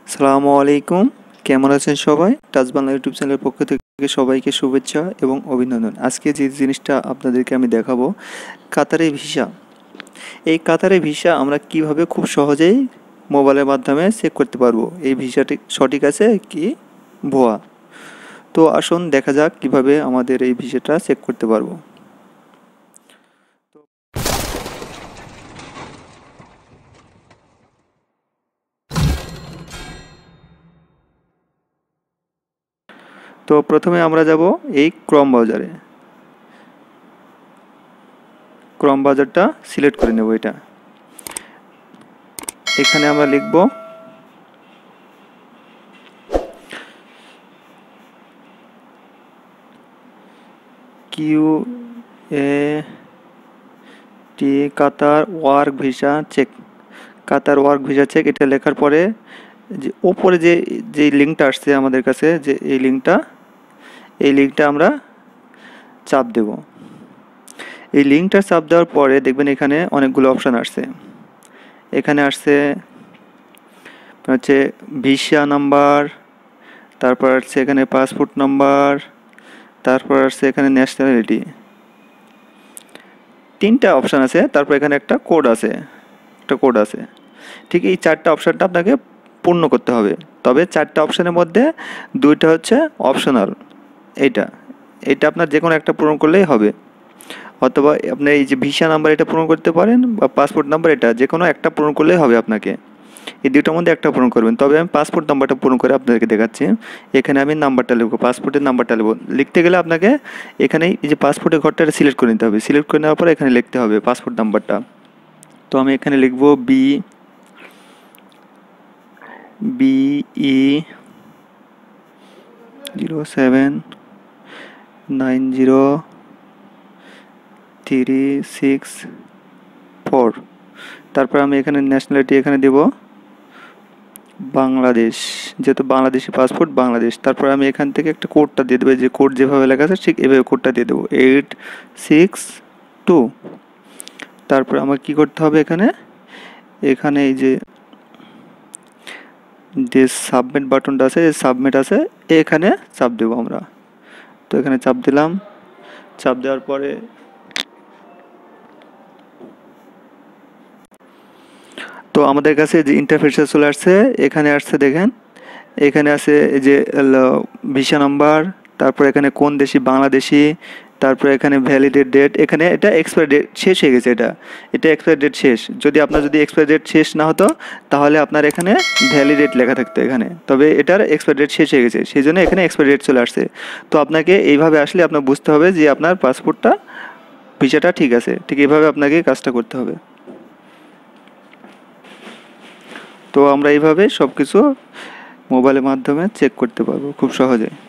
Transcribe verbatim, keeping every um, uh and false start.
আসসালামু আলাইকুম। কেমন আছেন সবাই? টাচ বাংলা ইউটিউব চ্যানেলের পক্ষ থেকে সবাইকে শুভেচ্ছা এবং অভিনন্দন। আজকে যে জিনিসটা আপনাদেরকে আমি দেখাবো, কাতারে ভিসা। এই কাতারে ভিসা আমরা কিভাবে খুব সহজেই মোবাইলের মাধ্যমে চেক করতে পারবো এই ভিসাটি সঠিক আছে কি ভুয়া। তো আসুন দেখা যাক কিভাবে আমাদের এই ভিসাটা চেক করতে পারবো। তো প্রথমে আমরা যাব এই ক্রোম ব্রাউজারে। ক্রোম ব্রাউজারটা সিলেক্ট করে নেব। এটা এখানে আমরা লিখব Q A T Qatar work visa check. Qatar work visa check এটা লেখার পরে যে ওপরে যে যে লিঙ্কটা আসছে আমাদের কাছে, যে এই লিঙ্কটা এই লিঙ্কটা আমরা চাপ দেব। এই লিঙ্কটা চাপ দেওয়ার পরে দেখবেন এখানে অনেকগুলো অপশান আসছে। এখানে আসছে হচ্ছে ভিসা নাম্বার, তারপর আসছে এখানে পাসপোর্ট নাম্বার, তারপর আসছে এখানে ন্যাশনালিটি। তিনটা অপশান আছে, তারপর এখানে একটা কোড আছে একটা কোড আছে ঠিক এই চারটা অপশানটা আপনাকে পূর্ণ করতে হবে। তবে চারটা অপশানের মধ্যে দুইটা হচ্ছে অপশনাল। এইটা এটা আপনার যে কোনো একটা পূরণ করলেই হবে, অথবা আপনি এই যে ভিসা নাম্বার এটা পূরণ করতে পারেন, বা পাসপোর্ট নাম্বার এটা যে কোনো একটা পূরণ করলেই হবে আপনাকে। এই দুটোর মধ্যে একটা পূরণ করবেন। তবে আমি পাসপোর্ট নাম্বারটা পূরণ করে আপনাদেরকে দেখাচ্ছি। এখানে আমি নাম্বারটা লিখবো, পাসপোর্টের নাম্বারটা লিখবো। লিখতে গেলে আপনাকে এখানেই এই যে পাসপোর্টের ঘরটা সিলেক্ট করে নিতে হবে। সিলেক্ট করে নেওয়ার পরে এখানে লিখতে হবে পাসপোর্ট নাম্বারটা। তো আমি এখানে লিখবো B B E zero seven nine zero three six four. তারপর আমি এখানে ন্যাশনালিটি এখানে দেব বাংলাদেশ, যেহেতু বাংলাদেশি পাসপোর্ট বাংলাদেশ। তারপর আমি এখান থেকে একটা কোডটা দিয়ে দেবো, যে কোড যেভাবে লেখা আছে ঠিক এভাবে কোডটা দিয়ে দেবো, এইট সিক্স টু। তারপর আমার কি করতে হবে, এখানে এখানে এই যে যে সাবমিট বাটনটা আছে, সাবমিট আছে, এখানে চাপ দেবো আমরা। তো এখানে চাপ দিলাম। চাপ দেওয়ার পরে তো আমাদের কাছে যে ইন্টারফেসে চলে আসছে, এখানে আসছে দেখেন, এখানে আছে যে ভিসা নাম্বার, তারপর এখানে কোন দেশি বাংলাদেশি, তারপরে এখানে ভ্যালিডেট ডেট। এখানে এটা এক্সপায়ার ডেট শেষ হয়ে গেছে, এটা এটা এক্সপায়ার ডেট শেষ। যদি আপনার যদি এক্সপায়ার ডেট শেষ না হতো তাহলে আপনার এখানে ভ্যালিডেট লেখা থাকতো এখানে, তবে এটার এক্সপায়ার ডেট শেষ হয়ে গেছে, সেই জন্য এখানে এক্সপায়ার ডেট চলে আসছে। তো আপনাকে এইভাবে আসলে আপনার বুঝতে হবে যে আপনার পাসপোর্টটা ভিসাটা ঠিক আছে। ঠিক এইভাবে আপনাকে কাজটা করতে হবে। তো আমরা এইভাবে সব কিছু মোবাইলের মাধ্যমে চেক করতে পারবো খুব সহজে।